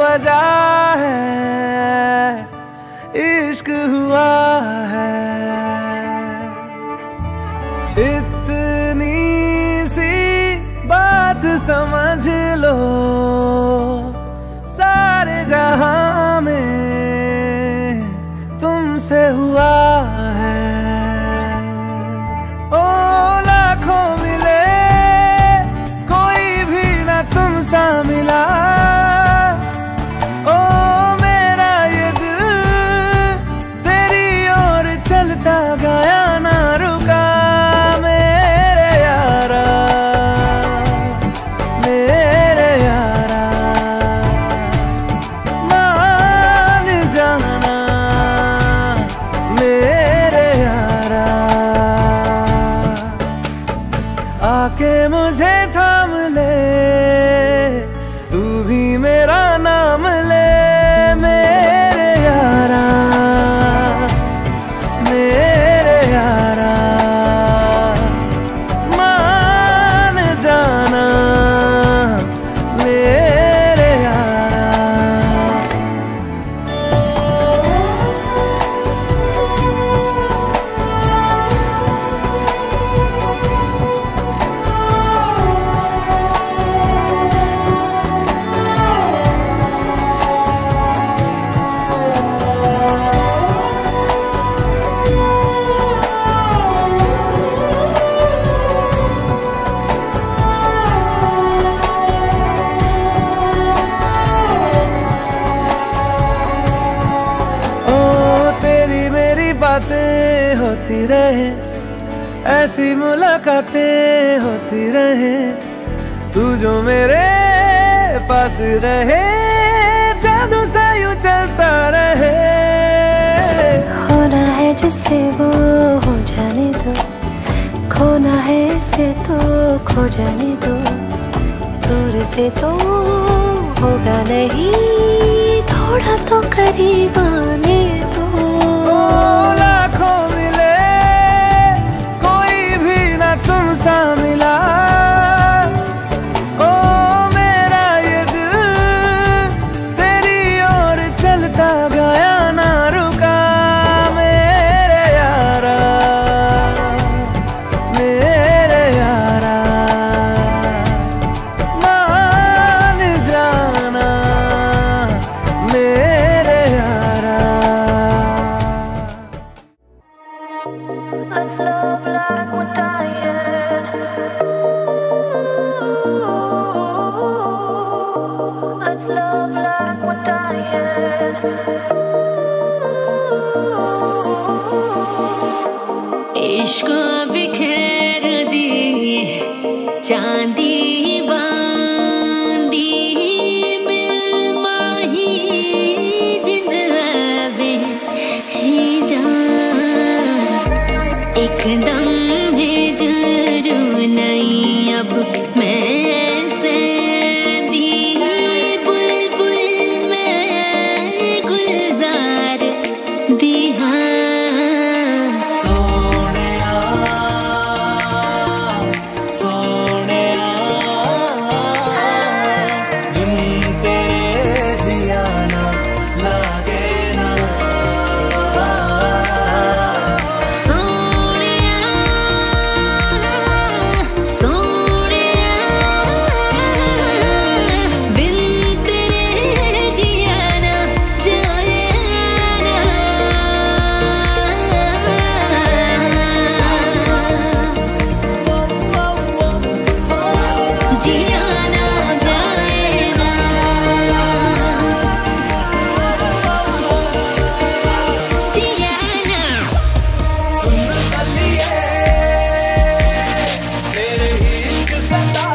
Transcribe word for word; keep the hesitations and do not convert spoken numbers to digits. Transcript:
वजह है, इश्क हुआ है। इतनी सी बात समझ लो, सारे जहां में तुमसे हुआ है। ओ लाखों मिले कोई भी ना तुम सा मिला, ओ मेरा ये दिल तेरी ओर चलता गया ना रुका। मेरे यारा मेरे यारा मान जाना मेरे यारा, आके मुझे थाम ले, तू भी मेरा नाम ले। मेरे यारा मेरे यारा मान जाना मेरे यारा। बातें होती रहे, ऐसी मुलाकातें होती रहे, तू जो मेरे पास रहे, जादू सा यूं चलता रहे। होना है जिससे वो हो जाने दो, खोना है इससे तो खो जाने दो। दूर से तो होगा नहीं, थोड़ा तो करीब आने दो। लाखों मिले कोई भी ना तुम सा मिला, ओ मेरा ये दिल तेरी ओर चलता गया ना रुका। मेरे यारा मेरे यारा मान जाना मेरे यारा। Let's love like we're dying. Let's love like we're dying. इश्क बिखेर दी चांदी बांदी मिल माही जिंद आवे ही जान। एकदम है जुरू नहीं अब मैं सेंधी, बुलबुल मैं गुलजार दिहा। सोनिया सोनिया बिन तेरे जिया ना लागे ना। सोनिया सोनिया बिन तेरे जिया ना जाए ना। जिया ना जाए ना, जिया ना। सुन बलिए तेरे इश्क सता